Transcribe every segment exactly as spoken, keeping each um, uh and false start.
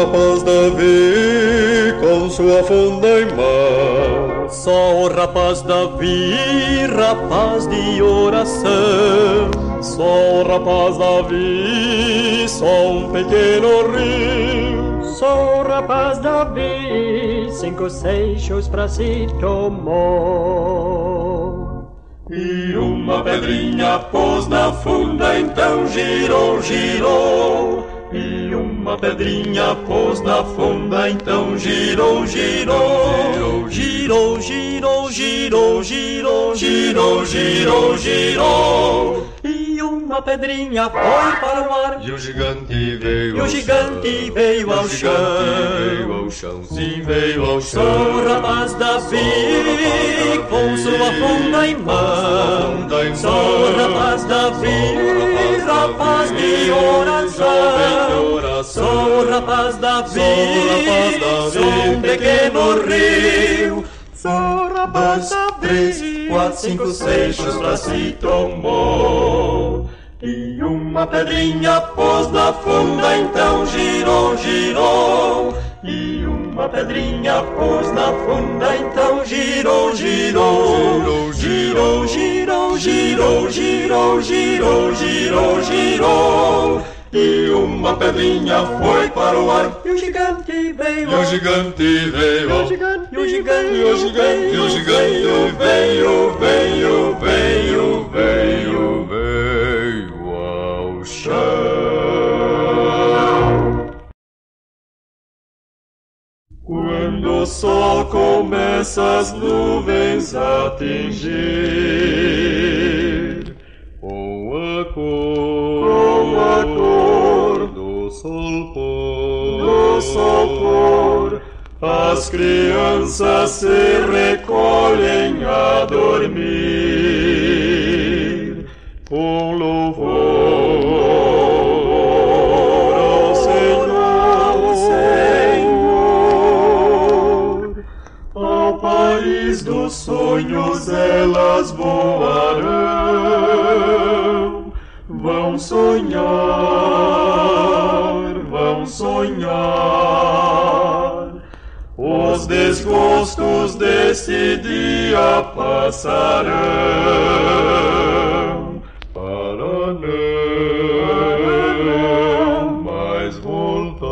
rapaz Davi com sua funda em mão. Só o rapaz Davi, rapaz de oração. Só o rapaz Davi, só um pequeno rio. Só o rapaz Davi, cinco seixos pra si tomou. E uma pedrinha pôs na funda, então girou, girou. E uma pedrinha pôs na funda, então girou, girou. Girou, girou, girou, girou, girou, girou, girou. E uma pedrinha foi para o ar. E o gigante veio e o gigante veio ao chão. Veio ao chão, sim, veio ao chão. Só o rapaz Davi com sua funda em mão. Só o rapaz Davi, rapaz de oração. Só o rapaz Davi, só um pequeno rio. Só o rapaz Davi, quatro, cinco seixos pra si tomou. E uma pedrinha pôs na funda, então girou, girou. E uma pedrinha pôs na funda, então girou, girou. Girou, girou, girou, girou, girou, girou, girou. E uma pedrinha foi para o ar. E o gigante veio. E o gigante veio. E o gigante, e o gigante, e o gigante, e o gigante veio, veio, veio, veio, veio ao chão. Quando o sol começa as nuvens a tingir, com a cor, com a cor do sol pôr, do sol pôr, as crianças se recolhem a dormir, com louvor ao Senhor, Senhor. Ao país dos sonhos elas voarão, vão sonhar, vão sonhar. Os desgostos desse dia passarão, para não mais voltar.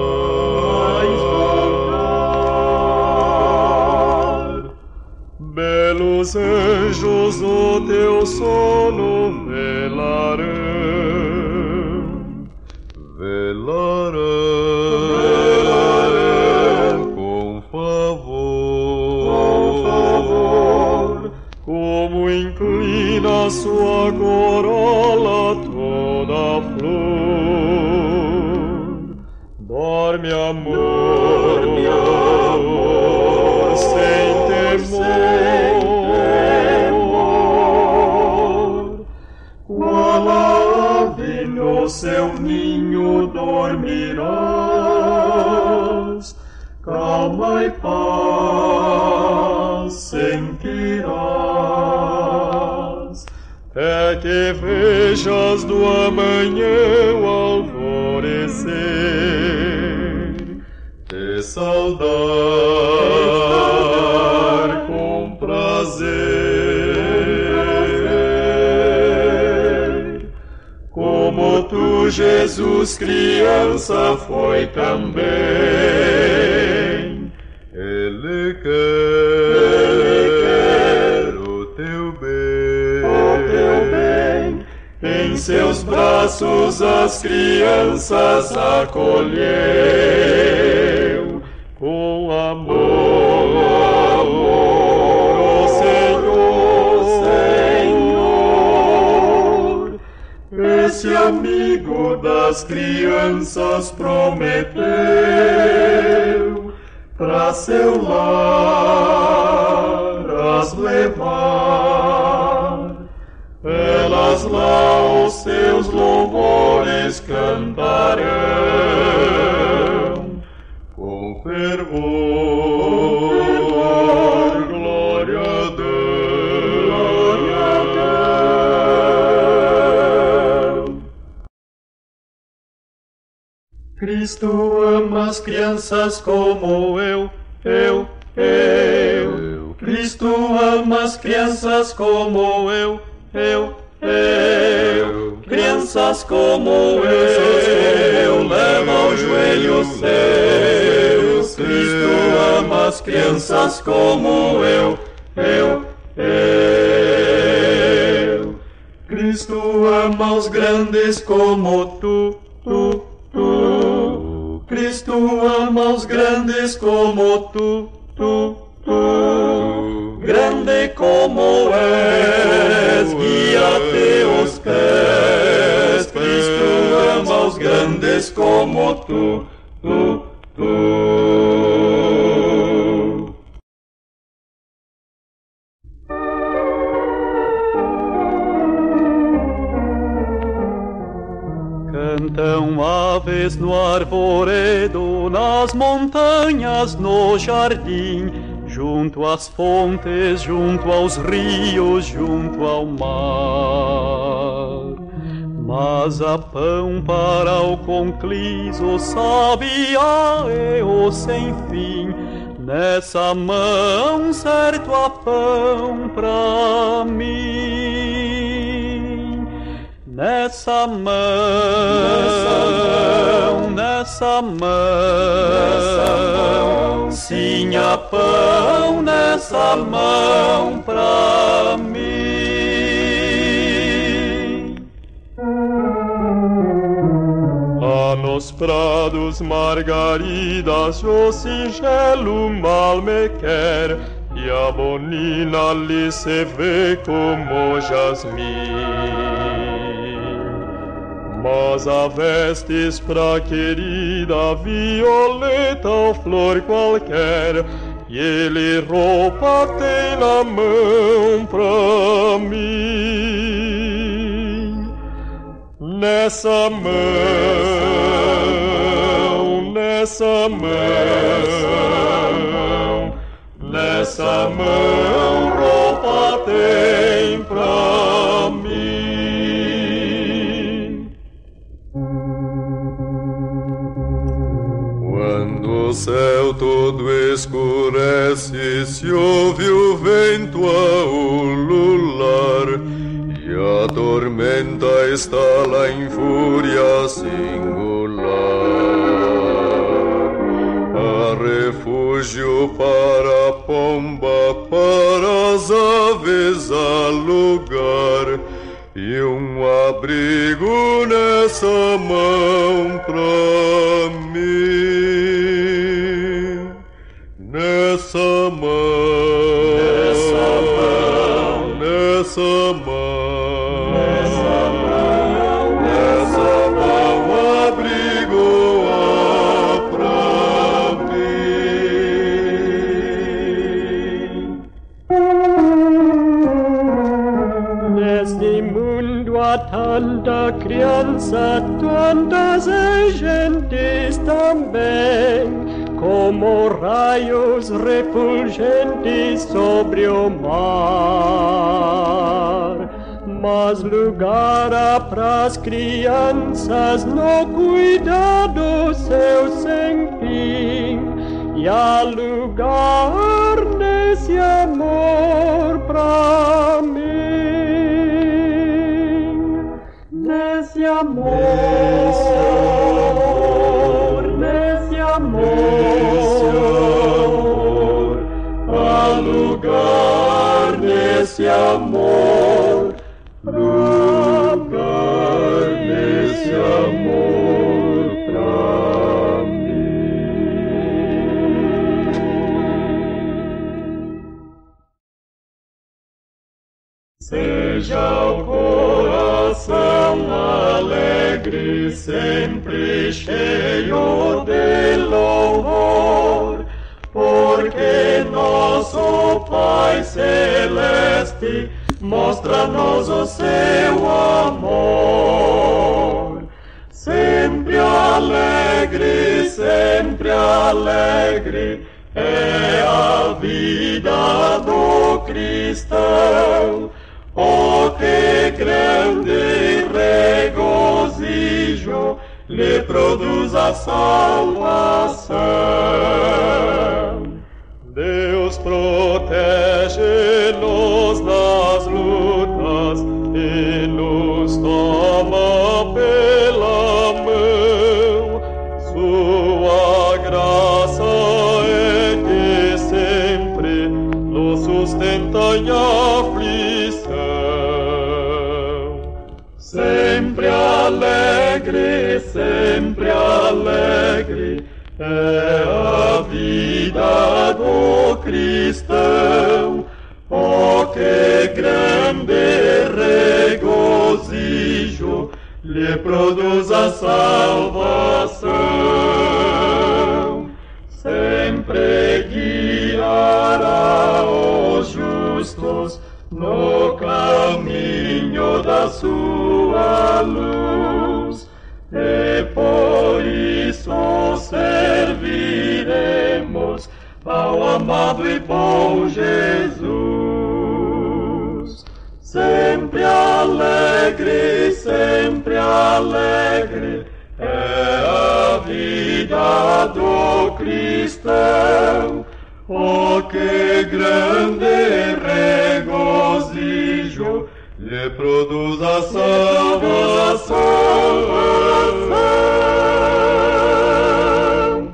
Belos anjos o teu sono velarão, velarão, velarão com favor, com favor, como inclina sua corola toda flor. Dorme, amor, dorme, amor, sem temor, qual ave no seu ninho dormirás, calma e paz sentirás, até que vejas do amanhã o alvorecer, te saudar com prazer. Como tu, Jesus, criança, foi também. Ele quer, Ele quer o teu bem, o teu bem. Em seus braços as crianças acolheu, com amor, amor, ó Senhor, Senhor. Esse amigo das crianças prometeu pra seu lar as levar. Elas lá os seus louvores cantarão, com fervor, glória a Deus, glória a Deus. Cristo ama as crianças como eu, eu, eu. Cristo ama as crianças como eu, eu, eu. Crianças como eu, leva aos joelhos seus. Cristo ama as crianças como eu, eu, eu. Cristo ama os grandes como tu, tu, tu. Cristo ama os grandes como tu, tu, tu. Grande como és, guia teus pés. Cristo ama os grandes como tu, tu, tu. Cantam aves no arvoredo, nas montanhas, no jardim, junto às fontes, junto aos rios, junto ao mar. Mas há pão para o conclis, o sabiá e o sem fim. Nessa mão certo há pão pra mim. Nessa mão, nessa mão, nessa mão, sim há pão nessa mão pra mim. Há nos prados margaridas, o singelo mal me quer, e a bonina ali se vê como jasmim. Mas há vestes pra querida violeta ou flor qualquer, e ele roupa tem na mão pra mim. Nessa mão, nessa mão, nessa mão roupa tem pra mim. Quando o céu todo escurece, se ouve o vento a ulular, e a tormenta está lá em fúria singular. Há refúgio para a pomba, para as aves há lugar, e um abrigo nessa mão pra mim. Nessa mão, nessa mão, nessa mão, nessa mão, nessa mão, abrigo há pra mim. Neste mundo há tanta criança, tantas gentes também, como raios refulgentes sobre o mar. Mas lugar há pras crianças no cuidado seu sem fim, e há lugar nesse amor pra mim. Nesse amor, nesse amor, há lugar nesse amor, lugar nesse amor pra mim. Seja o coração alegre, sempre cheio de louvor, porque nosso Pai Celeste mostra-nos o seu amor. Sempre alegre, sempre alegre é a vida do cristão. Oh, que grande regozijo lhe produz a salvação. Deus protege-nos nas lutas e nos toma pela mão. Sua graça é que sempre nos sustenta em aflição. Sempre alegre, sempre alegre é a vida do cristão. Oh, que grande regozijo lhe produz a salvação. Sempre guiará os justos no caminho da sua luz, e por isso serviremos ao amado e bom Jesus. Sempre alegre, sempre alegre é a vida do cristão. Oh, que grande regozijo lhe produz a salvação.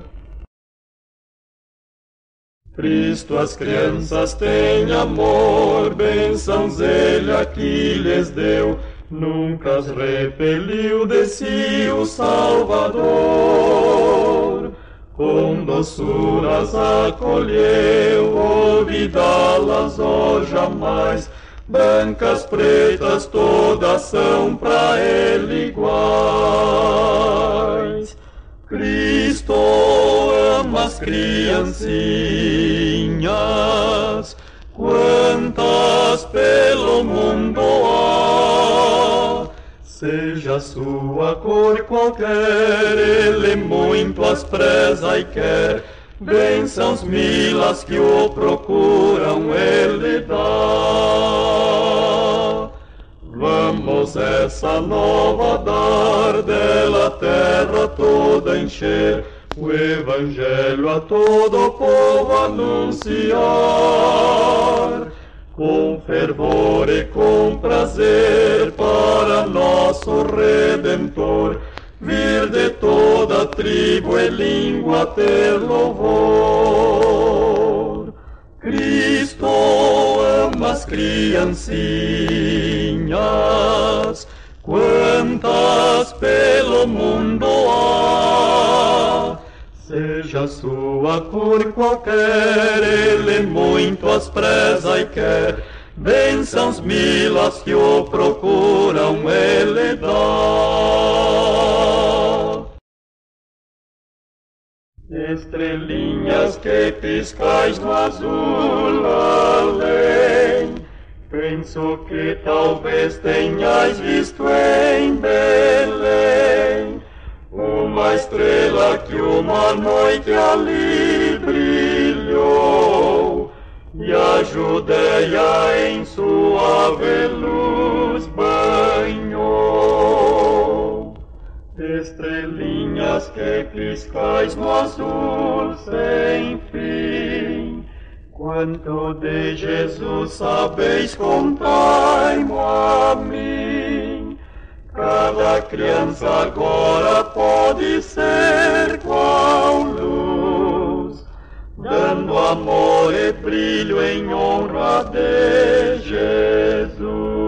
Cristo às crianças tem amor, bênçãos ele aqui lhes deu, nunca as repeliu de si o Salvador. Com doçuras acolheu, olvidá-las, oh, jamais. Brancas, pretas, todas são pra ele iguais. Cristo ama as criancinhas, quantas pelo mundo há. Seja sua cor qualquer, ele muito as preza e quer. Bênçãos mil as que o procuram, ele dá. Vamos essa nova dar, dela a terra toda encher, o evangelho a todo o povo anunciar. Com fervor e com prazer para nosso Redentor, vir de toda tribo e língua ter louvor. Cristo ama as criancinhas, quantas pelo mundo há. Seja sua cor qualquer, ele muito as preza e quer. Bênçãos mil as que o procuram, ele dá. Estrelinhas que piscais no azul além, penso que talvez tenhais visto em Belém uma estrela que uma noite ali brilhou, e a Judéia em suave luz banhou. Estrelinhas que piscais no azul sem fim, quanto de Jesus sabeis, contai-mo a mim. Cada criança agora pode ser qual luz, dando amor e brilho em honra de Jesus.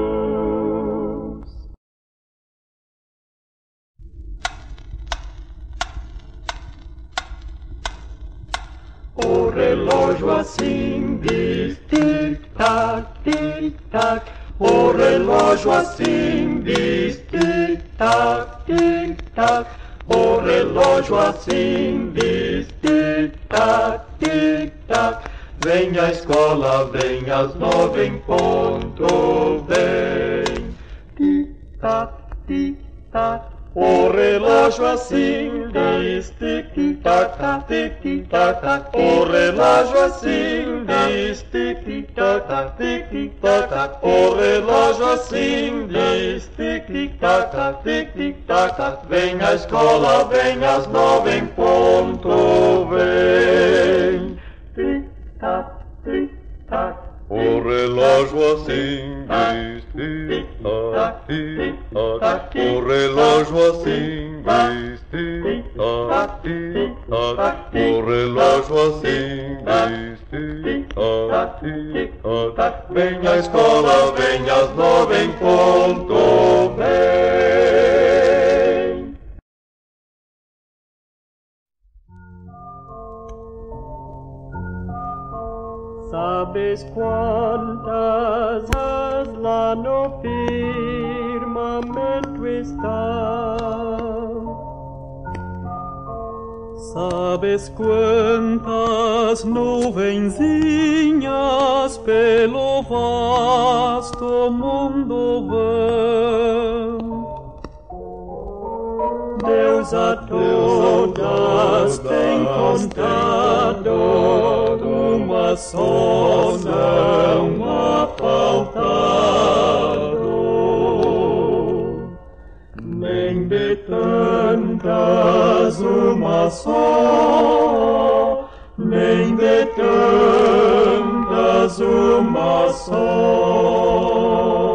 O relógio assim diz tic-tac, tic-tac. O relógio assim diz tic-tac, tic-tac. O relógio assim diz tic-tac, tic-tac. Vem à escola, vem às nove em ponto, vem. Tic-tac, tic-tac, O relógio assim diz tic-tac, tic-tac, o relógio assim diz tic-tac, tic-tac, o relógio assim diz tic-tac, tic-tac, vem a escola, vem às nove em ponto, vem. Tic-tac, tic-tac. O relógio assim diz tic-tac, tic-tac. O relógio assim diz tic-tac, tic-tac. O relógio assim diz tic-tac, tic-tac. Vem à escola, vem às nove em ponto, vem. Sabes quantas as lá no firmamento estão? Sabes quantas nuvenzinhas pelo vasto mundo vão? Deus a todas tem contado, uma só não há faltado. Nem de tantas uma só, nem de tantas uma só.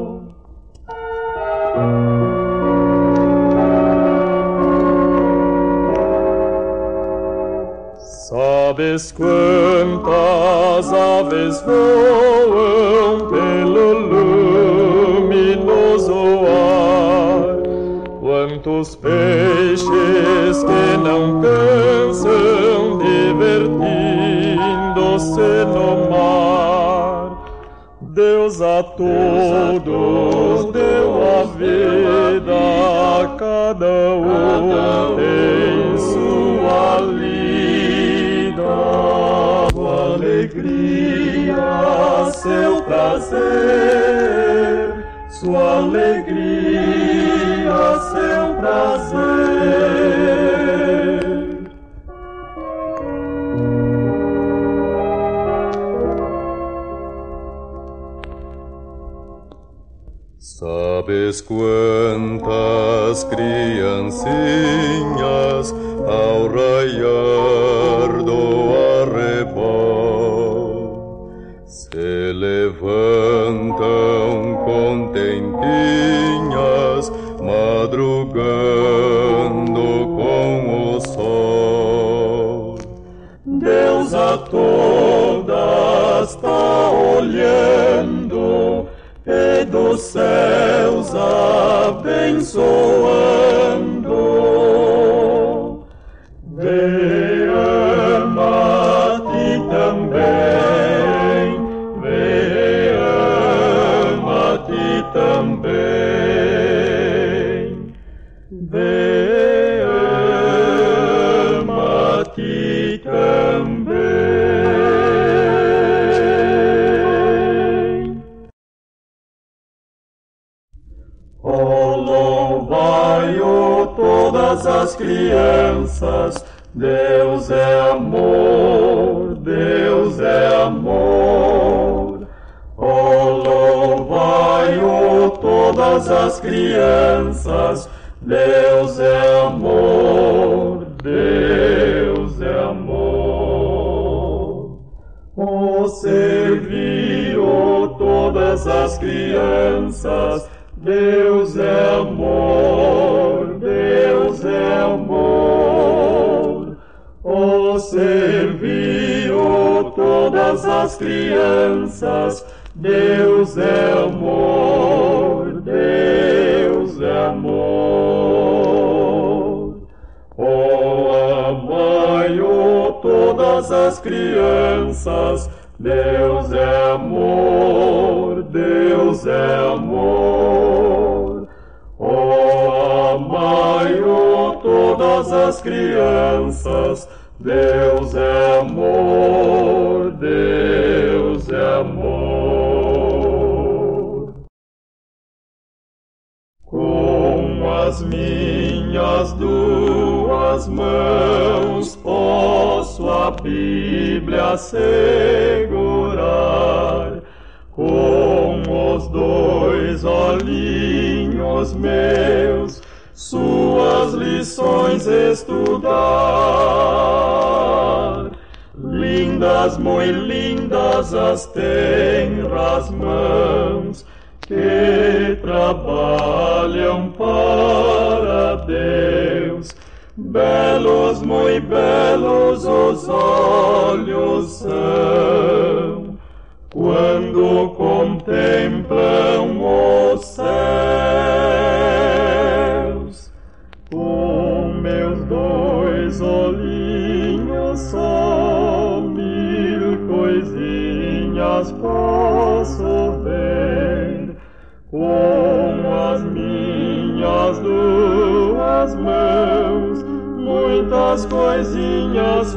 Sabes quantas aves voam pelo luminoso ar, quantos peixes que não cansam divertindo-se no mar. Deus a todos deu a vida, a cada um tem sua lida, sua alegria, seu prazer, sua alegria, seu prazer. Sabes quantas criancinhas ao raiar do arrebol se levantam contentinhas, madrugando com o sol. Deus a todas está olhando e dos céus abençoando. Vê, ama-te também, vê, ama-te também, vê, ama-te também. Oh, louvai-o todas as crianças, Deus é amor, Deus é amor. Oh, louvai-o todas as crianças, Deus é amor, Deus é amor. Oh, servi-o todas as crianças, Deus é amor, Deus é amor. Oh, servi-o todas as crianças, Deus é amor, Deus é amor. Oh, amai-o todas as crianças, Deus é amor, Deus é amor. Oh, amai-o todas as crianças, Deus é amor, Deus é amor. Com as minhas duas mãos posso a Bíblia segurar, com os dois olhinhos meus suas lições estudar. Lindas, muito lindas as tenras mãos que trabalham para Deus. Belos, muito belos os olhos são quando contemplam os céus. Com meus dois olhinhos só mil coisinhas posso ver, com as minhas duas mãos muitas coisinhas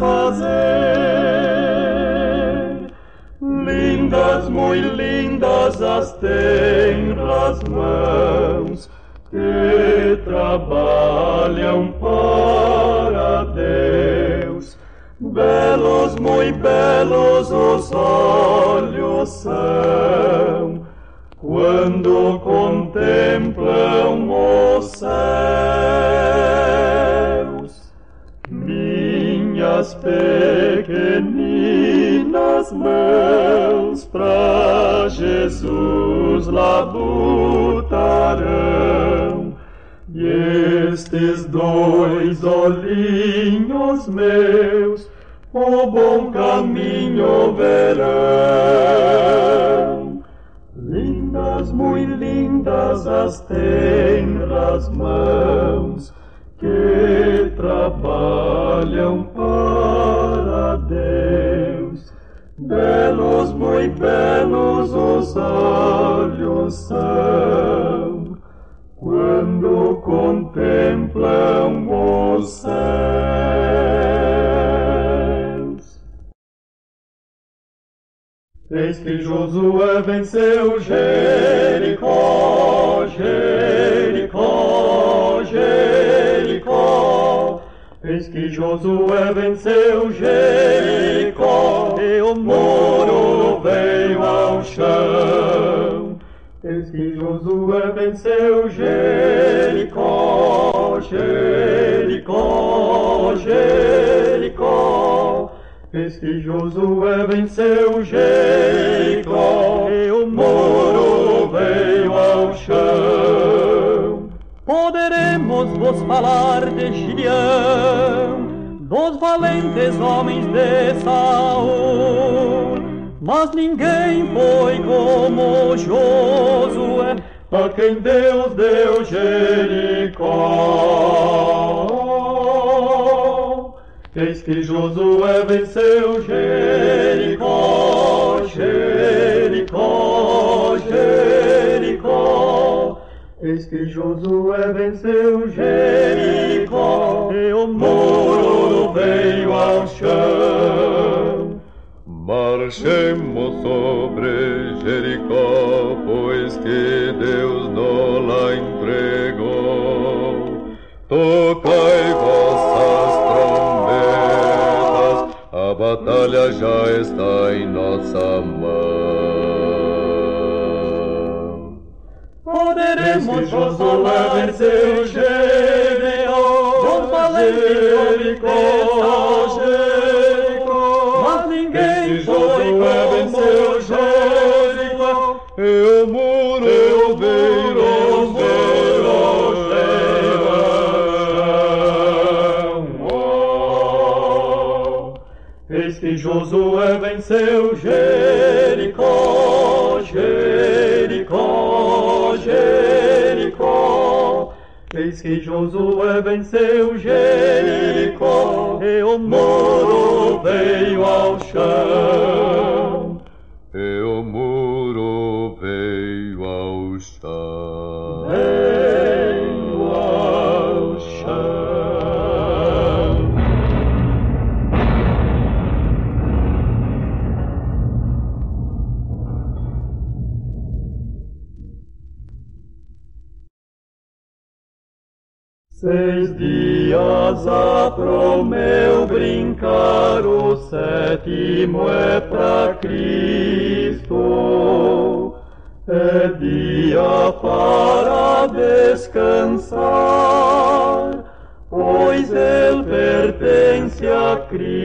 fazer. Lindas, muito lindas as tenras mãos que trabalham para Deus. Belos, muito belos os olhos são quando contemplam os céus. Minhas pequeninas mãos pra Jesus labutarão, e estes dois olhinhos meus o bom caminho verão. Lindas, muito lindas as tenras mãos que trabalham para Deus. Belos, muito belos os olhos são quando contemplam os céus. Eis que Josué venceu Jericó, Jericó, Jericó. Eis que Josué venceu Jericó, e o muro veio ao chão. Eis que Josué venceu Jericó, Jericó, Jericó. Eis que Josué venceu Jericó, e o muro veio ao chão. Poderemos vos falar de Gideão, dos valentes homens de Saul, mas ninguém foi como Josué, a quem Deus deu Jericó. Eis que Josué venceu Jericó, Jericó, Jericó. Eis que Josué venceu Jericó, e o muro veio ao chão. Marchemos sobre Jericó, pois que Deus nos la entregou. Tocai vossas trombetas, a batalha já está em nossa mão. poderemos Josué venceu Jericó, dos valentes homens de Saul, mas ninguém foi como Jericó, e o muro veio ao chão. Eis que Josué venceu Jericó, Jericó, Jericó. Eis que Josué venceu Jericó, e o muro veio ao chão. E o muro veio ao chão. Veio ao chão. Seis dias apromeu brincar, o sétimo é pra Cristo. É dia para descansar, pois ele pertence a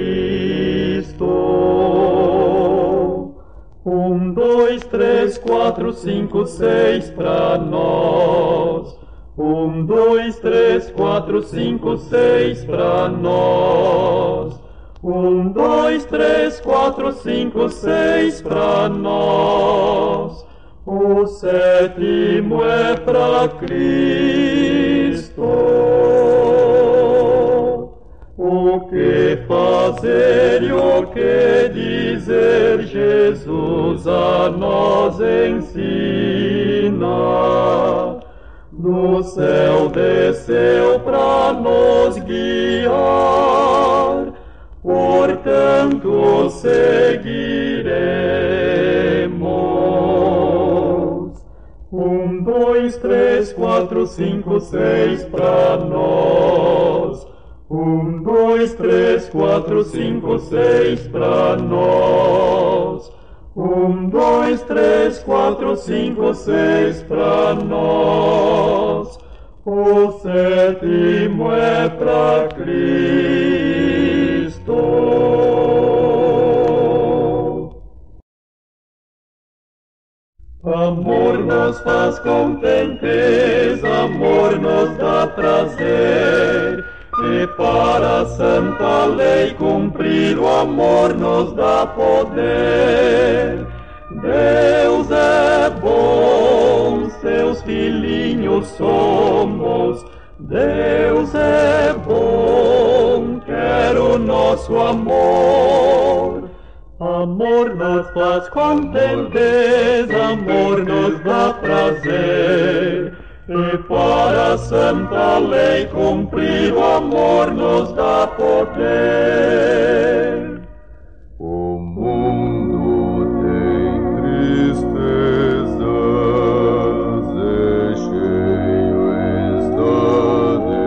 Cristo. Um, dois, três, quatro, cinco, seis pra nós. Um, dois, três, quatro, cinco, seis pra nós. Um, dois, três, quatro, cinco, seis pra nós. O sétimo é pra Cristo. O que fazer e o que dizer, Jesus a nós ensina. Do céu desceu pra nos guiar, portanto seguiremos. Um, dois, três, quatro, cinco, seis pra nós. Um, dois, três, quatro, cinco, seis pra nós. Um, dois, três, quatro, cinco, seis pra nós. O sétimo é pra Cristo. Amor nos faz contentes, amor nos dá prazer. E para a santa lei cumprir, o amor nos dá poder. Deus é bom, seus filhinhos somos. Deus é bom, quer o nosso amor. Amor nos faz contentes, amor nos dá prazer. E para a santa lei cumprir, o amor nos dá poder. O mundo tem tristezas, é cheio está de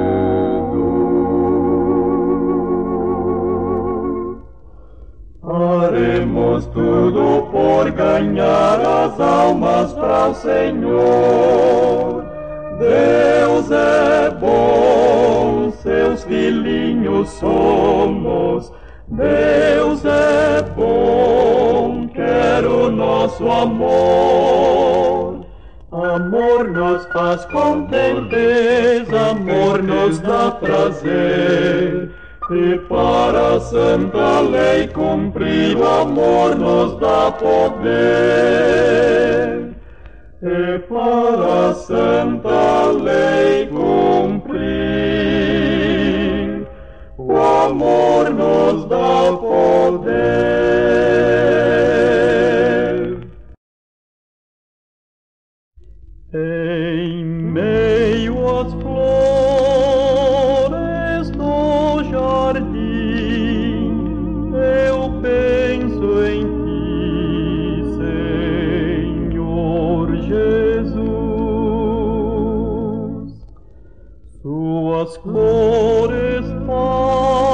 dor. Faremos tudo por ganhar as almas para o Senhor. Deus é bom, seus filhinhos somos. Deus é bom, quer o nosso amor. Amor nos faz contentes, amor nos dá prazer. E para a santa lei cumprir, o amor nos dá poder. E para a santa lei cumprir, o amor nos dá poder. Em meio às flores do jardim, eu penso em ti, Senhor Jesus. Suas cores